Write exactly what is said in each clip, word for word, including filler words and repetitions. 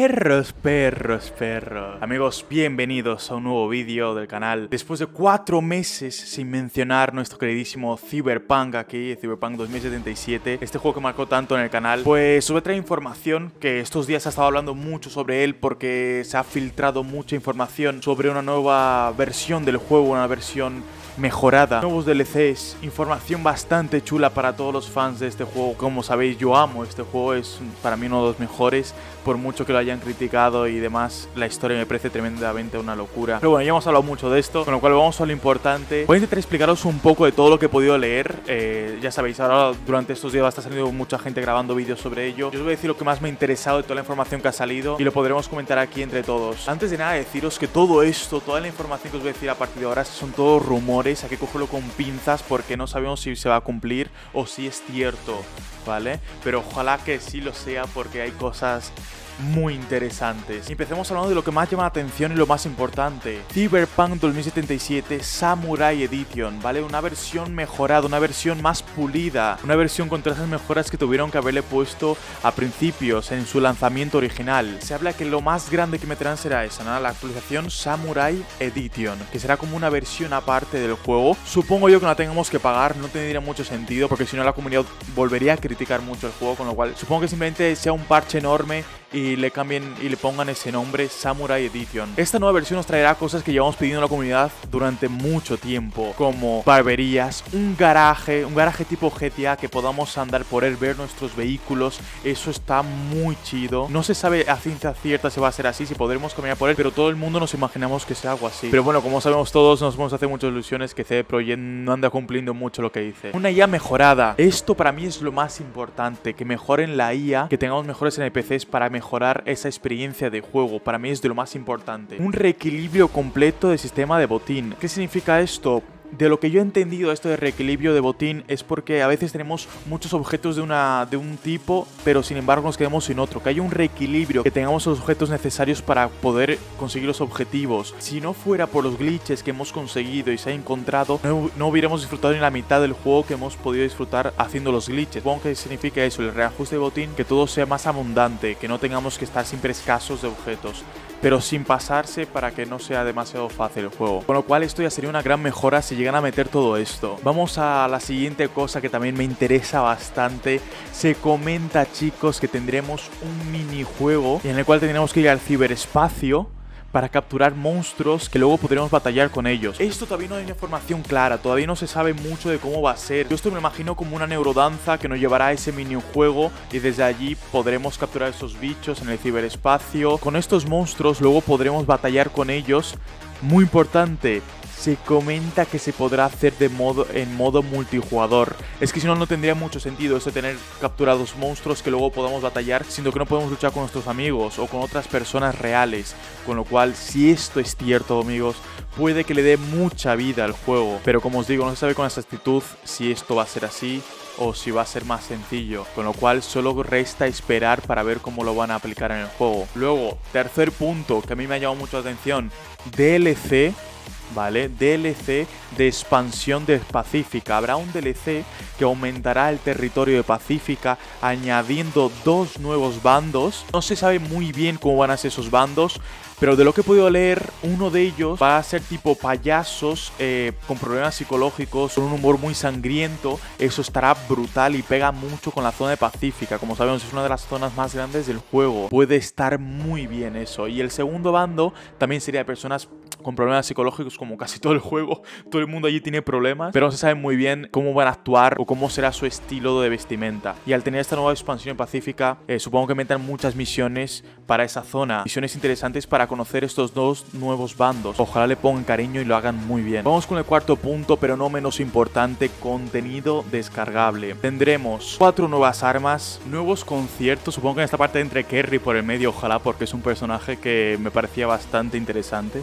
Perros, perros, perros. Amigos, bienvenidos a un nuevo vídeo del canal. Después de cuatro meses sin mencionar nuestro queridísimo Cyberpunk aquí, Cyberpunk dos mil setenta y siete, este juego que marcó tanto en el canal, pues os voy a traer información que estos días se ha estado hablando mucho sobre él porque se ha filtrado mucha información sobre una nueva versión del juego, una versión mejorada, nuevos D L Cs, información bastante chula para todos los fans de este juego. Como sabéis, yo amo este juego, es para mí uno de los mejores, por mucho que lo hayan criticado y demás. La historia me parece tremendamente una locura. Pero bueno, ya hemos hablado mucho de esto, con lo cual vamos a lo importante. Voy a intentar explicaros un poco de todo lo que he podido leer. Eh, ya sabéis, ahora durante estos días va a estar saliendo mucha gente grabando vídeos sobre ello. Yo os voy a decir lo que más me ha interesado de toda la información que ha salido y lo podremos comentar aquí entre todos. Antes de nada, deciros que todo esto, toda la información que os voy a decir a partir de ahora son todos rumores. Hay que cogerlo con pinzas porque no sabemos si se va a cumplir o si es cierto, ¿vale? Pero ojalá que sí lo sea porque hay cosas muy interesantes. Y empecemos hablando de lo que más llama la atención y lo más importante. Cyberpunk dos mil setenta y siete Samurai Edition, ¿vale? Una versión mejorada, una versión más pulida, una versión con todas esas mejoras que tuvieron que haberle puesto a principios en su lanzamiento original. Se habla que lo más grande que meterán será esa, ¿no? La actualización Samurai Edition, que será como una versión aparte del juego. Supongo yo que no la tengamos que pagar, no tendría mucho sentido porque si no la comunidad volvería a criticar mucho el juego, con lo cual supongo que simplemente sea un parche enorme y le cambien y le pongan ese nombre, Samurai Edition. Esta nueva versión nos traerá cosas que llevamos pidiendo a la comunidad durante mucho tiempo, como barberías, un garaje, un garaje tipo G T A que podamos andar por él, ver nuestros vehículos. Eso está muy chido. No se sabe a ciencia cierta si va a ser así, si podremos caminar por él, pero todo el mundo nos imaginamos que sea algo así. Pero bueno, como sabemos todos, nos vamos a hacer muchas ilusiones que C D Projekt no anda cumpliendo mucho lo que dice. Una I A mejorada. Esto para mí es lo más importante, que mejoren la I A, que tengamos mejores N P Cs para mejorar esa experiencia de juego. Para mí es de lo más importante. Un reequilibrio completo del sistema de botín. ¿Qué significa esto? De lo que yo he entendido esto de reequilibrio de botín es porque a veces tenemos muchos objetos de, una, de un tipo, pero sin embargo nos quedamos sin otro. Que haya un reequilibrio, que tengamos los objetos necesarios para poder conseguir los objetivos. Si no fuera por los glitches que hemos conseguido y se ha encontrado, no, no hubiéramos disfrutado ni la mitad del juego que hemos podido disfrutar haciendo los glitches. Supongo que significa eso, el reajuste de botín, que todo sea más abundante, que no tengamos que estar siempre escasos de objetos, pero sin pasarse para que no sea demasiado fácil el juego. Con lo cual esto ya sería una gran mejora si llegan a meter todo esto. Vamos a la siguiente cosa que también me interesa bastante. Se comenta, chicos, que tendremos un minijuego en el cual tendremos que ir al ciberespacio para capturar monstruos que luego podremos batallar con ellos. Esto todavía no hay una información clara, todavía no se sabe mucho de cómo va a ser. Yo esto me lo imagino como una neurodanza que nos llevará a ese minijuego y desde allí podremos capturar estos bichos en el ciberespacio. Con estos monstruos luego podremos batallar con ellos. Muy importante, se comenta que se podrá hacer de modo, en modo multijugador. Es que si no, no tendría mucho sentido eso de tener capturados monstruos que luego podamos batallar, siendo que no podemos luchar con nuestros amigos o con otras personas reales. Con lo cual, si esto es cierto, amigos, puede que le dé mucha vida al juego. Pero como os digo, no se sabe con exactitud si esto va a ser así o si va a ser más sencillo, con lo cual solo resta esperar para ver cómo lo van a aplicar en el juego. Luego, tercer punto que a mí me ha llamado mucho la atención, D L C. ¿Vale? D L C de expansión de Pacífica. Habrá un D L C que aumentará el territorio de Pacífica añadiendo dos nuevos bandos. No se sabe muy bien cómo van a ser esos bandos, pero de lo que he podido leer, uno de ellos va a ser tipo payasos eh, con problemas psicológicos, con un humor muy sangriento. Eso estará brutal y pega mucho con la zona de Pacífica. Como sabemos, es una de las zonas más grandes del juego. Puede estar muy bien eso. Y el segundo bando también sería de personas con problemas psicológicos, como casi todo el juego. Todo el mundo allí tiene problemas, pero no se sabe muy bien cómo van a actuar o cómo será su estilo de vestimenta. Y al tener esta nueva expansión en Pacífica, eh, supongo que metan muchas misiones para esa zona. Misiones interesantes para conocer estos dos nuevos bandos. Ojalá le pongan cariño y lo hagan muy bien. Vamos con el cuarto punto, pero no menos importante, contenido descargable. Tendremos cuatro nuevas armas, nuevos conciertos, supongo que en esta parte entre Kerry por el medio, ojalá, porque es un personaje que me parecía bastante interesante, y varias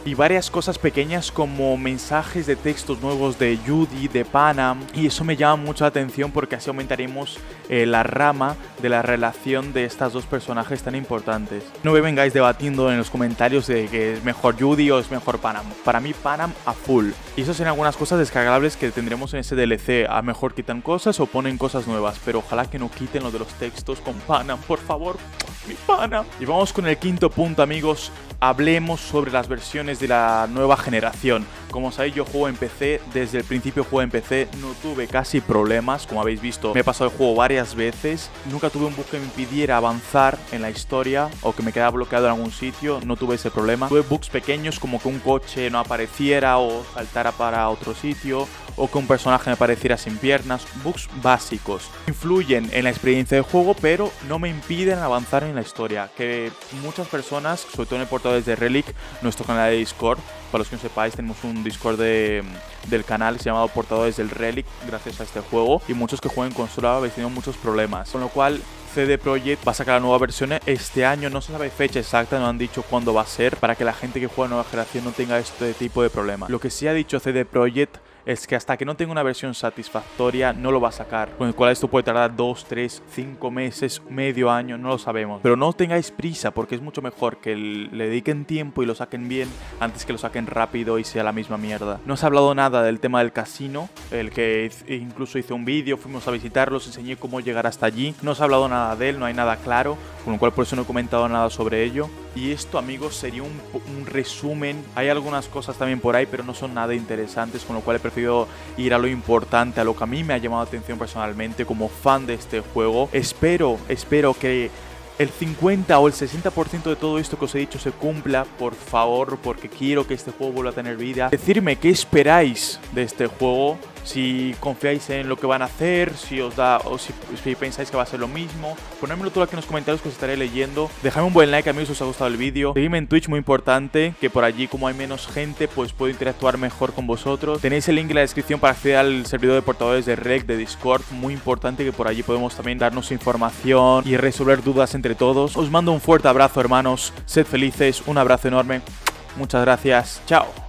varias cosas pequeñas como mensajes de textos nuevos de Judy, de Panam, y eso me llama mucho la atención porque así aumentaremos eh, la rama de la relación de estas dos personajes tan importantes. No me vengáis debatiendo en los comentarios de que es mejor Judy o es mejor Panam. Para mí Panam a full. Y eso serán algunas cosas descargables que tendremos en ese D L C. A mejor quitan cosas o ponen cosas nuevas, pero ojalá que no quiten lo de los textos con Panam, por favor. Mi pana. Y vamos con el quinto punto, amigos. Hablemos sobre las versiones de la nueva generación. Como sabéis, yo juego en P C, desde el principio juego en P C, no tuve casi problemas, como habéis visto, me he pasado el juego varias veces, nunca tuve un bug que me impidiera avanzar en la historia o que me quedara bloqueado en algún sitio, no tuve ese problema. Tuve bugs pequeños como que un coche no apareciera o saltara para otro sitio, o que un personaje me apareciera sin piernas, bugs básicos. Influyen en la experiencia del juego, pero no me impiden avanzar en la historia, que muchas personas, sobre todo en el portador de Relic, nuestro canal de Discord, para los que no sepáis, tenemos un Discord de, del canal llamado Portadores del Relic, gracias a este juego, y muchos que juegan en consola habéis tenido muchos problemas, con lo cual C D Projekt va a sacar la nueva versión este año, no se sabe fecha exacta, no han dicho cuándo va a ser, para que la gente que juega nueva generación no tenga este tipo de problemas. Lo que sí ha dicho C D Projekt es que hasta que no tenga una versión satisfactoria no lo va a sacar, con el cual esto puede tardar dos, tres, cinco meses, medio año, no lo sabemos. Pero no tengáis prisa porque es mucho mejor que le dediquen tiempo y lo saquen bien antes que lo saquen rápido y sea la misma mierda. No se ha hablado nada del tema del casino, el que incluso hice un vídeo, fuimos a visitarlo, os enseñé cómo llegar hasta allí. No se ha hablado nada de él, no hay nada claro, con lo cual por eso no he comentado nada sobre ello. Y esto, amigos, sería un, un resumen. Hay algunas cosas también por ahí, pero no son nada interesantes, con lo cual he preferido ir a lo importante, a lo que a mí me ha llamado la atención personalmente como fan de este juego. Espero, espero que el cincuenta o el sesenta por ciento de todo esto que os he dicho se cumpla, por favor, porque quiero que este juego vuelva a tener vida. Decidme qué esperáis de este juego, si confiáis en lo que van a hacer, si os da o si, si pensáis que va a ser lo mismo. Ponérmelo todo aquí en los comentarios que os estaré leyendo. Dejadme un buen like, amigos, si os ha gustado el vídeo. Seguidme en Twitch, muy importante, que por allí como hay menos gente pues puedo interactuar mejor con vosotros. Tenéis el link en la descripción para acceder al servidor de portadores de Relic de Discord, muy importante, que por allí podemos también darnos información y resolver dudas entre todos. Os mando un fuerte abrazo, hermanos, sed felices, un abrazo enorme, muchas gracias, chao.